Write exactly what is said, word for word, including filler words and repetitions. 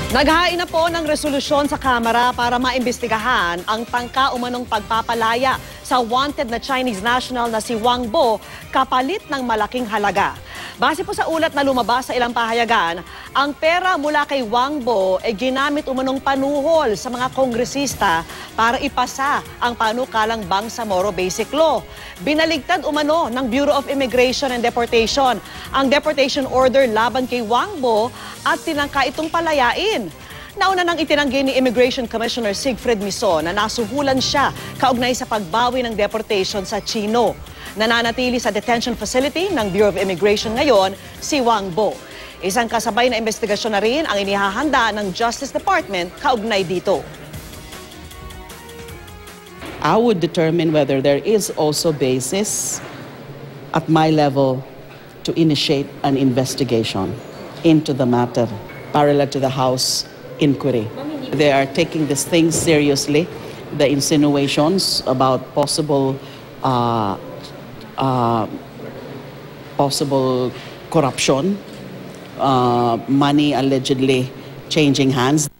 Naghain na po ng resolusyon sa Kamara para maimbestigahan ang tangka umanong pagpapalaya sa wanted na Chinese national na si Wang Bo kapalit ng malaking halaga. Base po sa ulat na lumabas sa ilang pahayagan, ang pera mula kay Wang Bo ay ginamit umanong panuhol sa mga kongresista para ipasa ang panukalang Bangsamoro Basic Law. Binaligtad umano ng Bureau of Immigration and Deportation ang deportation order laban kay Wang Bo at tinangka itong palayain. Nauna nang itinanggi ni Immigration Commissioner Sigfred Mison na nasuhulan siya kaugnay sa pagbawi ng deportation sa Chino. Nananatili sa detention facility ng Bureau of Immigration ngayon si Wang Bo. Isang kasabay na investigasyon na rin ang inihahanda ng Justice Department kaugnay dito. I would determine whether there is also basis at my level to initiate an investigation into the matter parallel to the House inquiry. They are taking this thing seriously. The insinuations about possible uh, uh, possible corruption, uh, money allegedly changing hands.